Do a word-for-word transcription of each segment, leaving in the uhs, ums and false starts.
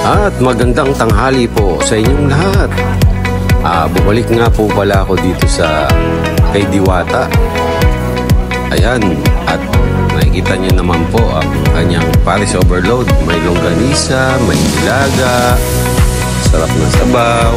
At magandang tanghali po sa inyong lahat. Ah, bumalik nga po pala ako dito sa kay Diwata. Ayan, at nakikita niyo naman po ang kanyang Paris Overload. May longganisa, may nilaga, sarap na sabaw.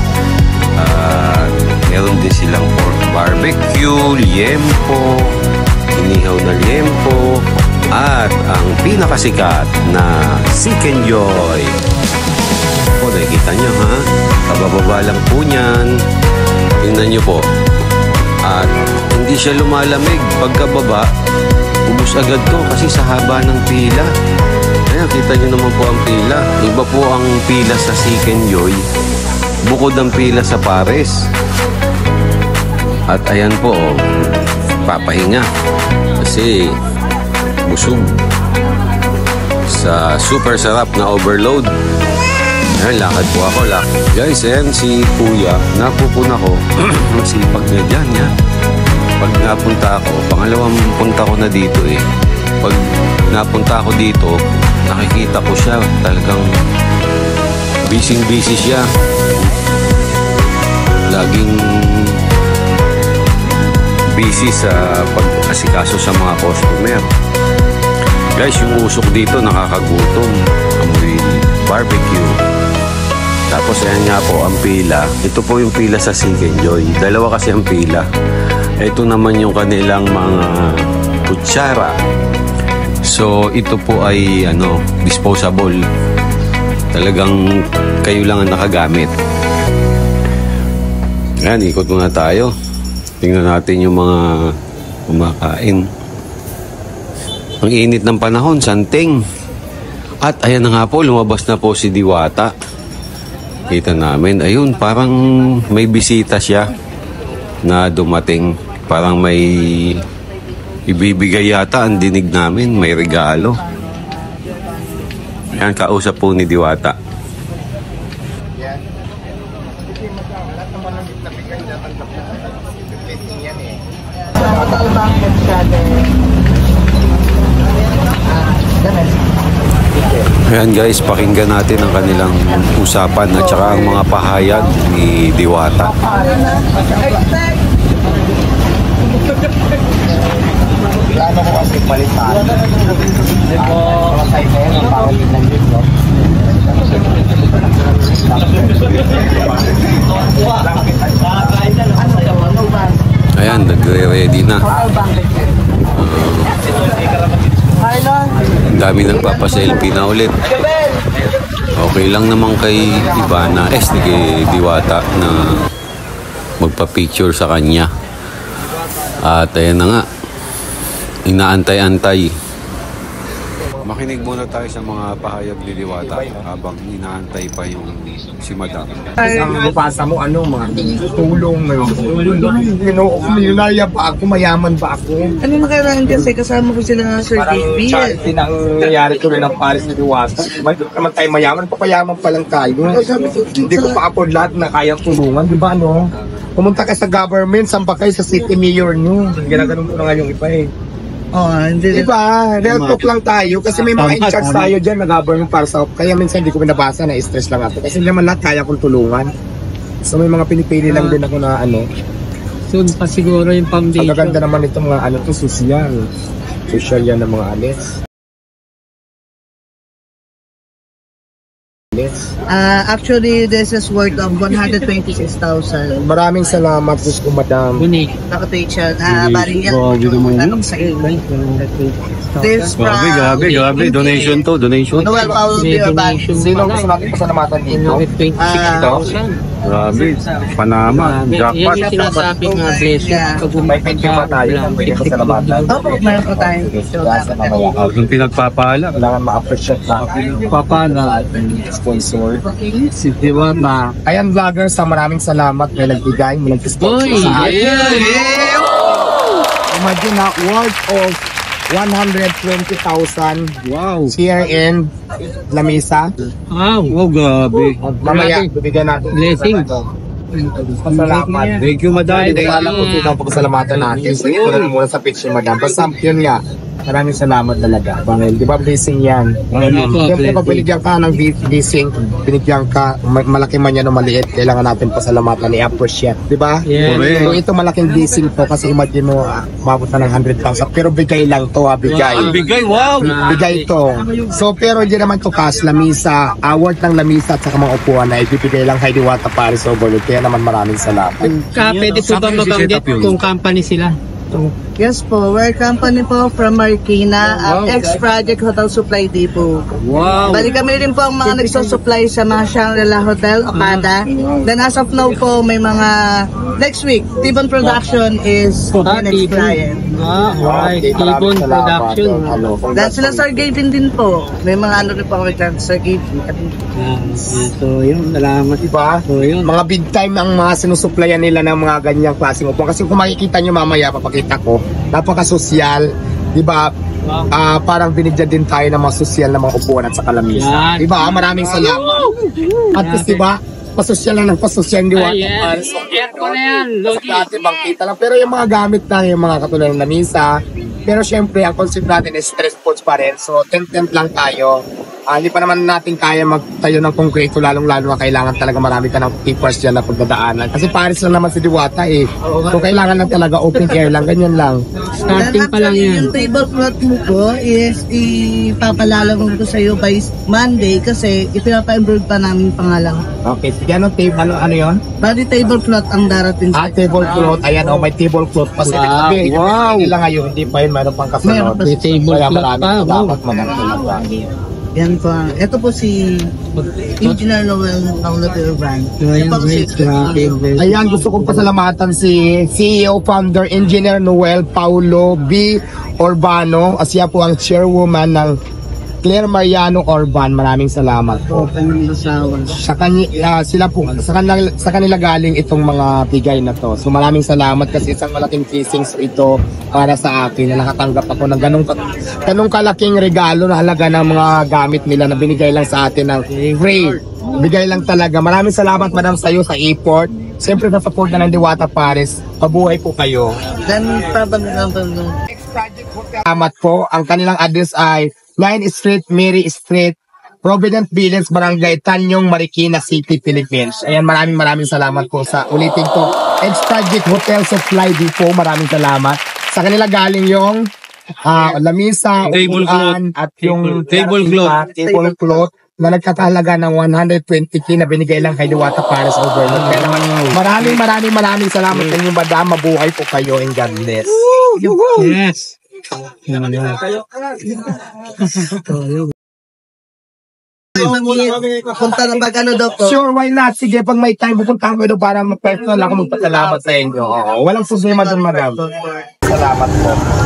At meron din silang pork barbecue, liempo, inihaw na liempo, at ang pinakasikat na Chicken Joy. O, nakikita nyo ha, kabababa lang po niyan. Tingnan nyo po. At hindi siya lumalamig pagkababa, ubos agad to kasi sa haba ng pila. Ayan, kita nyo naman po ang pila. Iba po ang pila sa Chicken Joy, bukod ang pila sa Pares. At ayan po, oh, papahinga kasi busog sa super sarap na overload. Ayan, lakad po ako. Lakad. Guys, ayan si Kuya, napupuna ko. Masipag na dyan, ya. Pag napunta ako, pangalawang punta ko na dito eh. Pag napunta ako dito, nakikita ko siya, talagang busy-busy siya. Laging busy sa pag-asikaso sa mga customer. Guys, yung usok dito nakakagutom. Amoy barbecue. Tapos ayan nga po ang pila. Ito po yung pila sa Chicken Joy. Dalawa kasi ang pila. Ito naman yung kanilang mga kutsara. So ito po ay ano, disposable. Talagang kayo lang ang nakagamit. Ayan, ikot muna tayo. Tingnan natin yung mga kumakain. Ang init ng panahon, santing. At ayan na nga po, lumabas na po si Diwata. Kita namin, ayun, parang may bisita siya na dumating. Parang may ibibigay yata ang dinig namin, may regalo. Ayan, kausap po ni Diwata. Ayan guys, pakinggan natin ang kanilang usapan at saka ang mga pahayag ni Diwata. Plano ko kasi palitan. Ito, mga side na yan, ang pangalit ng yun, no? Ayan, nagre-ready na. Uh, ang dami nagpapaselfie na ulit. Okay lang naman kay Ivana, eh, kay Diwata na magpa-picture sa kanya. At ayan na nga, inaantay-antay. Makinig muna tayo sa mga pahayag ni Diwata habang inaantay pa yung si Madam. Ang mapasa mo, ano, mga tulong, milyonarya ba ako, mayaman ba ako? Ano nakaraan kasi kasama ko sila ng Sir David. Parang charity na nangyayari ko rin ng Paris ni Diwata. May naman tayo mayaman, papayaman pa lang tayo. Hindi ko pa afford lahat na kayang tulungan, di ba, no? Pumunta kayo sa government, samba kayo sa city mayor nyo. Ginaganon ko na nga yung iba eh. Oh, hindi. Diba? Real talk lang tayo kasi may mga in-charge tayo dyan na government para sa... Kaya minsan hindi ko binabasa, na-stress lang ako. Kasi naman lahat kaya kong tulungan. So may mga pinipili lang din ako na ano. Soon pa siguro yung foundation. Ang gaganda naman itong mga ano to, social. Social yan ng mga alis. Uh, actually, this is worth of one hundred twenty-six thousand. Maraming salamat, Gusto Madam. Unique. Nakatation. Ah, bari yan. Anong sa iyo? This from... Grabe, grabe, grabe. Donation to, donation. Noel Paul Biraban. Sino gusto natin pasalamatan dito? twenty-six thousand. Grabe, Panama, Yan jackpot. yung sinasabing uh, blessing. May picture ba tayo? Pwede pasalamatan. Opo, meron po tayo. Yung pinagpapala. Kailangan ma-appreciate natin. Papala. Sponsor. Si Diwata. Ayan, vloggers, sa maraming salamat. May nagbigay, may nag-sponsor Uy! sa akin. Imagine na, worth of one hundred twenty thousand. Wow. Here in Lamesa. Wow. Oh, grabe. Mamaya, bibigyan natin. Blessing. Pasalamat. Thank you, Madam. Hindi ko alam kung sino ang pagsalamatan natin. So, ito na muna sa picture, Madam. Basta yun nga, Maraming salamat talaga. Bangil, di ba blessing yan? Siyempre, pag binigyan ka ng blessing, binigyan ka, ma- malaki man yan o maliit, kailangan natin pasalamatan ni appreciate, di ba? Yeah. So, ito malaking blessing to kasi imagine mo, ah, mabot na ng one hundred thousand. Pero bigay lang to, ah, bigay. Bigay, wow! Bigay to. So, pero hindi naman to cash, lamisa, award ng lamisa at saka mga upuan na ibibigay lang kay Diwata Paris Overload. Kaya naman maraming salamat. Ka, pwede po ba mabanggit kung company sila? Yes po, we're company po from Marikina, ang X-Project Hotel Supply Depot. Wow! Bali kami rin po ang mga nagsusupply sa mga Shangri-La Hotel, Okada. Then as of now po, may mga next week, Tibon Production is the next client. Ah, right. Okay, maraming Tibon salamat. Production. Ano, Dahil sila Sir Gavin din po. May mga ano rin po kami dyan, Sir Gavin. So, yun, salamat. diba? So, yun. Mga big time ang mga sinusuplayan nila ng mga ganyang klaseng upuan. Kasi kung makikita nyo mamaya, papakita ko, napaka-sosyal, di ba? Ah, parang binigyan din tayo ng mga sosyal na mga upuan at sa kalamisa. Yan. Di ba? Maraming salamat. At least, di ba? Pasosyal lang ng pasosyal di ba? Ay, yes. Aircon na yan, Logi. Dati bangkita lang. Pero yung mga gamit lang, yung mga katulad ng lamisa. Pero syempre, ang concept natin is stress foods pa rin. So, tent-tent lang tayo. Ah, hindi pa naman natin kaya magtayo ng konkreto, lalong-lalo na kailangan talaga marami ka ng papers dyan na pagdadaanan. Kasi Paris lang naman si Diwata eh. So, kailangan lang talaga open air lang, ganyan lang. Starting pa lang yan. Yung tablecloth mo po is ipapalalaman ko sa iyo by Monday kasi ipinapa-embroid pa namin pangalan. Okay, sige, ano, tape, ano, ano yun? Bali tablecloth ang darating Ah, sa tablecloth. Ayan, oh, may tablecloth pa. Wow, Sabi, wow. Hindi lang ngayon, hindi pa yun, mayroon pang Meron kasunod. pa. May tablecloth Kaya pa, maraming wow. salamat, madam talaga. Yan po. Ito po si Engineer Noel Paula Brand. Ayan, great. Grabe. Ayan, gusto kong pasalamatan si C E O, Founder, Engineer Noel Paulo B. Urbano. Siya po ang chairwoman ng Claire Mariano Orban. Maraming salamat po. Sa kanya, ah, sila po, sa kanila, sa kanila galing itong mga bigay na to. So maraming salamat kasi isang malaking blessings ito para sa akin na nakatanggap ako ng ganong, ganong kalaking regalo na halaga ng mga gamit nila na binigay lang sa atin ng free. Bigay lang talaga. Maraming salamat madam sa iyo sa airport. Siyempre na support na ng Diwata Paris. Pabuhay po kayo. Then, pabang Salamat po. Ang kanilang address ay nine Street, Mary Street, Provident Village, Barangay Tanyong, Marikina City, Philippines. Ayan, maraming maraming salamat po sa ulitin ko. X-Project Hotel Supply Depot, maraming salamat. Sa kanila galing yung ah, lamisa, upuan, at yung Tablecloth. tablecloth na nagkatahalaga ng one hundred twenty k na binigay lang kay Diwata Paris Overload. Kaya naman, maraming maraming maraming salamat sa inyo, madam. Mabuhay po kayo and God bless. Yes. punta na pag ano daw po. Sure, why not? Sige, pag may time, pupunta ko doon para ma-personal ako magpasalamat sa inyo. Oo, walang problema doon, madam. Salamat po.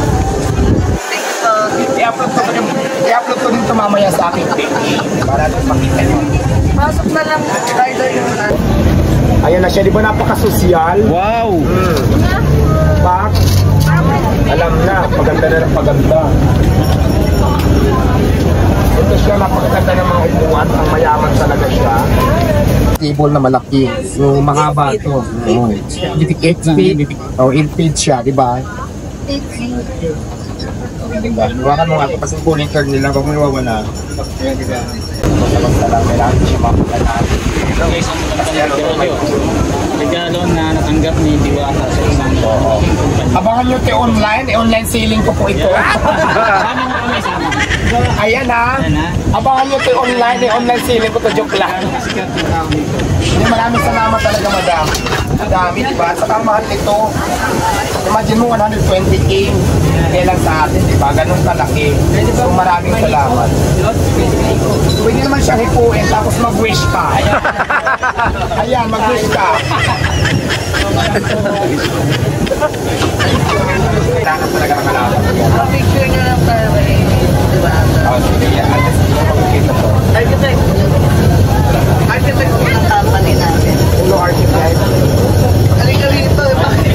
I-upload ko din, i-upload ko dito mamaya sa aking page para doon makita nyo. Pasok na lang rider yung Ayan na siya, di ba napaka-sosyal? Wow! Hmm. Pak, alam na, paganda na ng paganda. Ito siya, napakaganda ng mga upuan, ang mayaman talaga siya. Table na malaki, so mahaba ito. Oh. eight feet, oh, eight feet siya, di ba? Diba? Iwakan mo nga ito kasi pulling turn nila, kung may wawala. Basta lang, kailangan siya makakala. Kasi ano, may Regalo na natanggap ni Diwata sa isang abangan nyo ito online, online selling ko po ito. Sama mo kami, sama. Ayan ha. Ayan, ha? Abangan nyo ito online, online selling ko to, joke lang. Sikat yung tao nito. Hindi, maraming salamat talaga, madam. Ang dami, di ba? Saka mahal nito. Imagine mo, one hundred twenty k. Kaya lang sa atin, di ba? Ganun kalaki. So, maraming salamat. Pwede naman siyang hipuin, tapos mag-wish ka. Ayan, mag-wish ka. Kailangan talaga ng kalaban. picture nyo lang para eh. Diba? Oh, sige, yan. At least, makikita to. Architect. Architect po ng company natin. Ulo architect. Kali-kali ito. Bakit?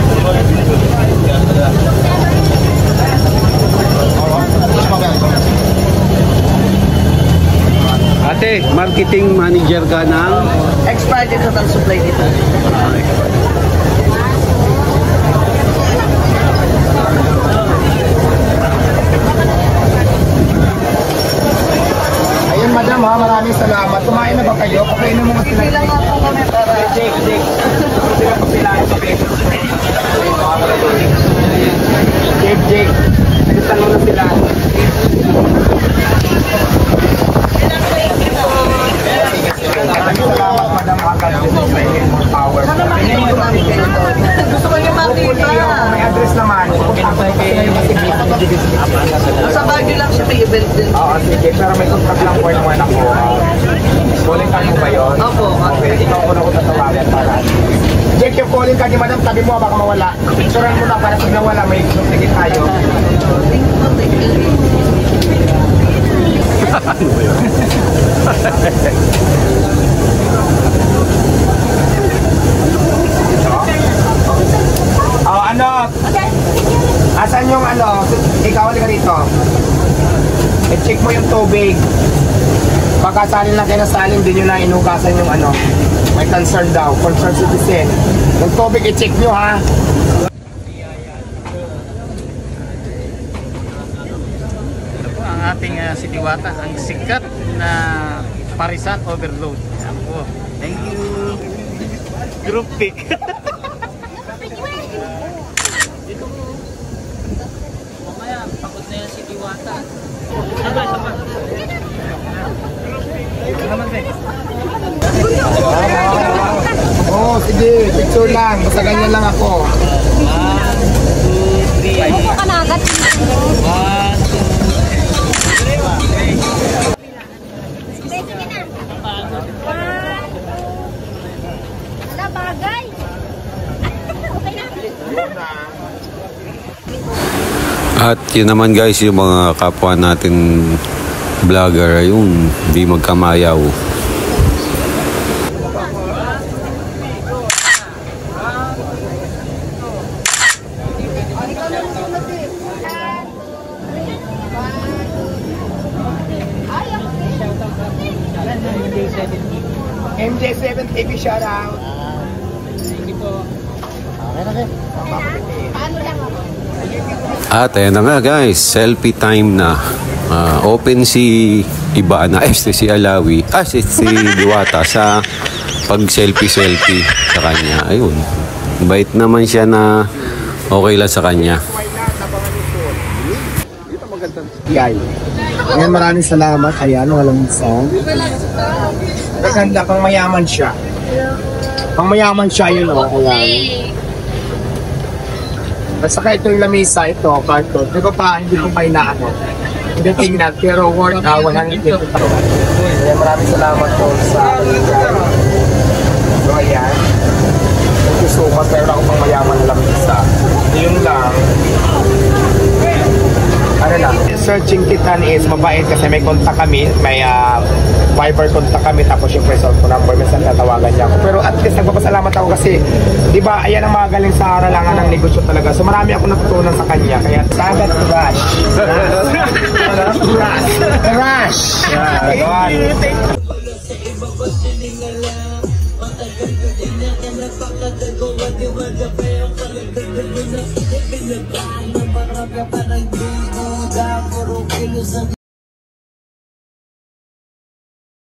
Ate, marketing manager ka ng X-Project Hotel Supply dito. madam ha, maraming salamat. Kumain na ba kayo? Pakain na mo sila. Bilang nga po kami para. Jake, Jake. Sila pa sila sa pesos. Jake, Jake. Alisan mo na sila. Maraming salamat, madam. More power. Gusto ko yung makita. May address naman. Sa Baguio lang siya, may event din. Oo, sige. Pero may contract lang po yung anak ko. Calling card mo ba yun? Opo. Okay, ikaw ko na ko tatawagan para. Check yung calling card ni madam. Tabi mo, baka mawala. Picturean mo na para pag nawala, may ticket tayo. Thank you, thank you. Ano ba yun? Oh, ano? Asan yung ano? Ikaw, halika dito. I-check mo yung tubig. Baka salin lang kayo na salin, din nyo na inugasan yung ano. May concern daw, concern citizen. Yung tubig, i-check nyo ha. Ito po ang ating uh, si Diwata, ang sikat na Parisan Overload. Yan po. Thank you. Group pic. Dito po. Mamaya, pagod na yan si Diwata. Saba, saba. Naman ba? Oo, oh, sige, picture lang. Basta ganyan lang ako. One, two, three. Opo ka na agad. One, two, three. Wala bagay. Okay na. At yun naman guys, yung mga kapwa natin vlogger, ayun, di magkamayaw. M J seven T V shoutout. At ayan na nga guys, selfie time na. Uh, open si Ibana, eh, si Alawi, ah, si, si Diwata sa pag-selfie-selfie sa kanya. Ayun, bait naman siya na okay lang sa kanya. Yay. Ngayon maraming salamat. Ayan, walang song. Maganda, pang mayaman siya. Pang mayaman siya yun o. Ayan. At saka ito yung lamisa, ito, carton. Hindi ko pa, hindi ko pa inaano. Hindi tingnan, pero worth uh, one hundred fifty thousand. Ayan, maraming salamat po sa kaligan. So, ayan. Thank you so much. Meron ako pang mayaman na lamisa. Yun lang. Ano lang, searching Titan is mabait kasi may kontak kami, may uh, Viber kontak kami, tapos yung cell phone number, minsan tatawagan niya ako. Pero at least nagpapasalamat ako kasi, di ba, ayan ang mga galing sa aralangan ng negosyo talaga. So marami ako natutunan sa kanya, kaya sagat rush. Rush. Rush. Yeah,